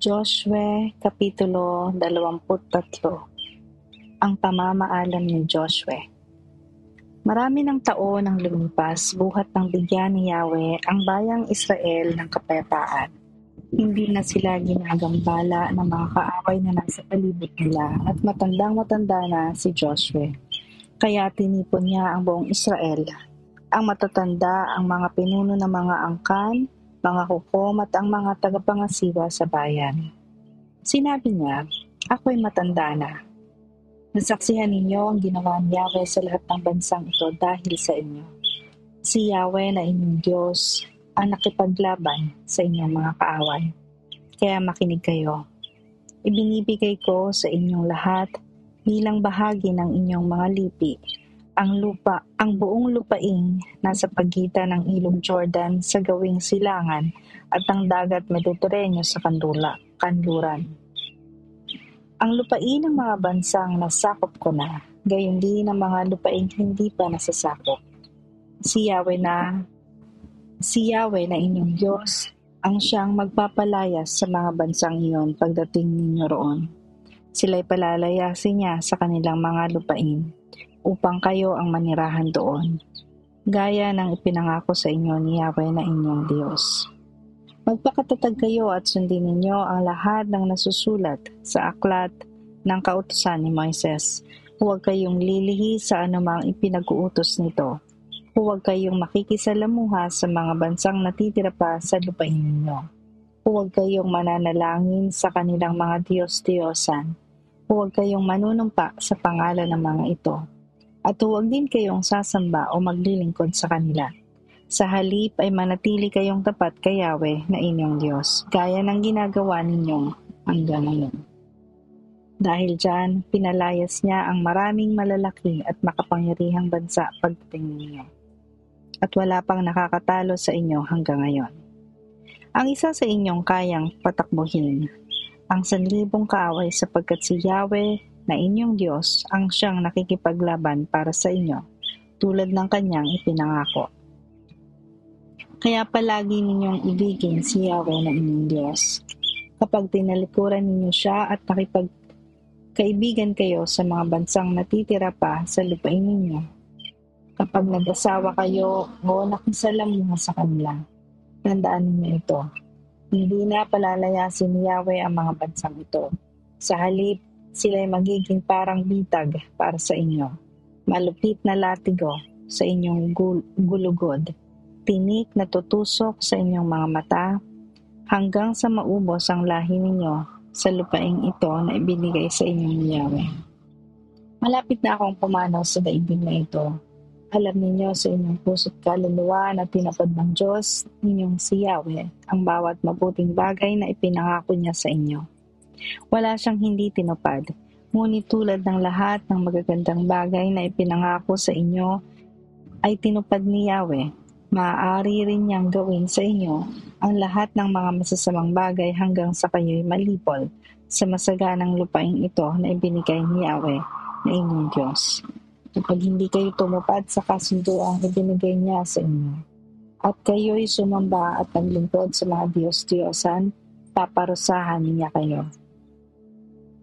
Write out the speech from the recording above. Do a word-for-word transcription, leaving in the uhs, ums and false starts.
Josue Kapitulo dalawampu't tatlo. Ang pamamaalam ni Josue. Marami ng taon ang lumipas buhat ng bigyan ni Yahweh ang bayang Israel ng kapayapaan. Hindi na sila ginagambala ng mga kaaway na nasa palibot nila at matandang-matanda na si Josue. Kaya tinipon niya ang buong Israel, ang matatanda, ang mga pinuno ng mga angkan, mga hukom at ang mga tagapangasiwa sa bayan. Sinabi niya, ako'y matanda na. Nasaksihan ninyo ang ginawa ni Yahweh sa lahat ng bansang ito dahil sa inyo. Si Yahweh na inyong Diyos ang nakipaglaban sa inyong mga kaaway. Kaya makinig kayo. Ibinibigay ko sa inyong lahat bilang bahagi ng inyong mga lipi ang lupa, ang buong lupaing nasa pagitan ng ilog Jordan sa gawing silangan at ang dagat Mediteraneo sa kandula, kanluran. Ang lupain ng mga bansang nasakop ko na, gayon din ang mga lupaing hindi pa nasasakop. Si Yahweh na, si Yahweh na inyong Diyos ang siyang magpapalayas sa mga bansang iyon pagdating ninyo roon. Sila'y palalayasin niya sa kanilang mga lupain, upang kayo ang manirahan doon, gaya ng ipinangako sa inyo ni Yahweh na inyong Diyos. Magpakatatag kayo at sundin ninyo ang lahat ng nasusulat sa aklat ng kautusan ni Moises. Huwag kayong lilihi sa anumang ipinag-uutos nito. Huwag kayong makikisalamuha sa mga bansang natitira pa sa lupain ninyo. Huwag kayong mananalangin sa kanilang mga Diyos-Diyosan. Huwag kayong manunumpa sa pangalan ng mga ito. At huwag din kayong sasamba o maglilingkod sa kanila. Sa halip ay manatili kayong tapat kay Yahweh na inyong Diyos, gaya ng ginagawa ninyong hanggang ngayon. Dahil dyan, pinalayas niya ang maraming malalaki at makapangyarihang bansa pagdating ninyo. At wala pang nakakatalo sa inyo hanggang ngayon. Ang isa sa inyong kayang patakbuhin, ang sanlibong kaaway sapagkat si Yahweh na inyong Diyos ang siyang nakikipaglaban para sa inyo, tulad ng kanyang ipinangako. Kaya palagi ninyong ibigin si Yahweh na inyong Diyos. Kapag tinalikuran ninyo siya at nakipagkaibigan kayo sa mga bansang natitira pa sa lupain ninyo, kapag nag-asawa kayo o nakisalamuha sa kanila, tandaan ninyo ito. Hindi na palalayasin ni Yahweh ang mga bansang ito. Sa halip, sila'y magiging parang bitag para sa inyo, malupit na latigo sa inyong gul- gulugod, tinik na tutusok sa inyong mga mata, hanggang sa maubos ang lahi ninyo sa lupaing ito na ibinigay sa inyong ni Yahweh. Malapit na akong pumanaw sa daigdig na ito. Alam ninyo sa inyong puso't kaluluwa na tinapad ng Diyos ninyong si Yahweh ang bawat mabuting bagay na ipinangako niya sa inyo. Wala siyang hindi tinupad, ngunit tulad ng lahat ng magagandang bagay na ipinangako sa inyo ay tinupad ni Yahweh, maaari rin niyang gawin sa inyo ang lahat ng mga masasamang bagay hanggang sa kayo'y malipol sa masaganang lupaing ito na ibinigay ni Yahweh na inyong Diyos. Kapag hindi kayo tumupad sa kasunduang ibinigay niya sa inyo, at kayo'y sumamba at naglingkod sa mga Diyos-Diyosan, paparusahan niya kayo.